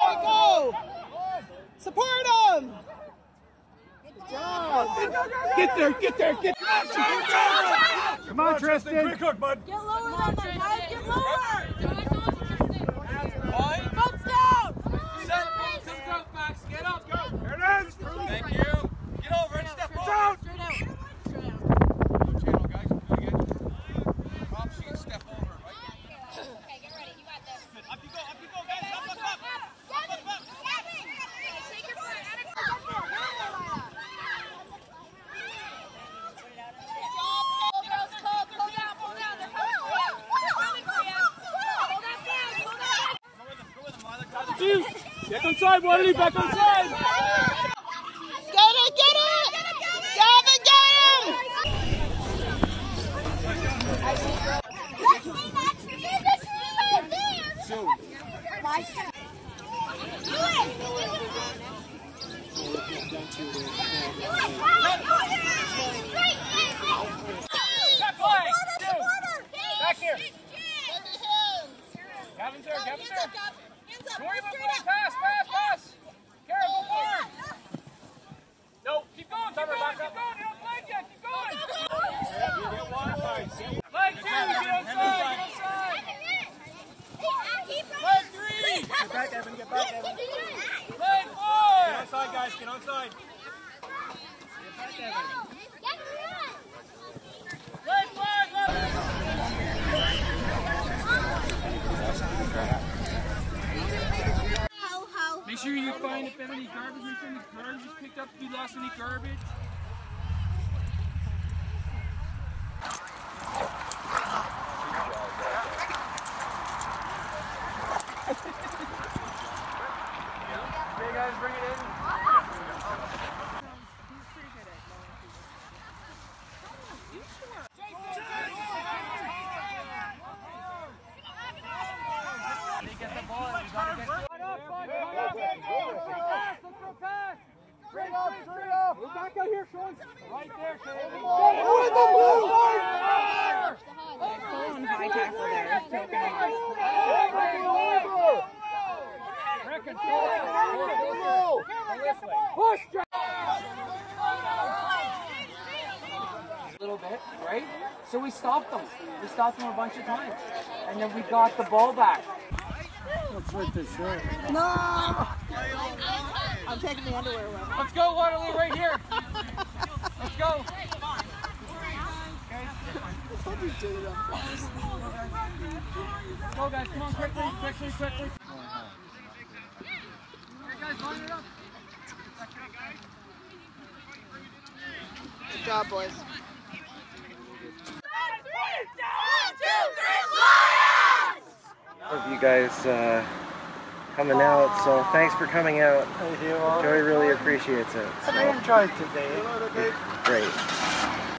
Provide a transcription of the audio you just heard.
go! Support him! Good job! Get there, get there, get there! Come on, Tristan! Quick hook, bud! Get lower than that, guys! Get lower! Bumps down! Set up, comes out, Max. Get up. Go. There it is! Thank you. Get over and step over. out! Straight out. Channel, guys. Really good. Pops, you can step over, right? Okay, get ready. You got this. Up you go, guys. Up. Take your foot. Pull down. They're coming. Back inside, Wadley, back inside! Get it! Get it! Gavin, get him! Back here. Gavin's there. Don't worry about going. Pass. Kara, go forward. No, keep going. Keep going. You don't flag yet. Keep going. Flag 2. Get outside. Flag 3. Get back, Evan. Get back, Evan. Flag 4. Get outside, guys. Get outside. Flag 5. Make sure you find if any garbage, make sure any garbage is picked up, if you lost any garbage. Okay, guys, bring it in. Get the ball, you gotta get to it. Straight up. Move back out here, Sean. Right there, Sean. High tackle there. Push, a little bit, right? So we stopped them. We stopped them a bunch of times. And then we got the ball back. No! I'm taking the underwear away. Let's go, Waterloo, right here. Let's go. Let's go, guys. Come on, quickly. Good job, boys. 1, 2, 3, Of you guys coming out, so thanks for coming out. Thank you. Joey really appreciates it. I enjoyed today. Great.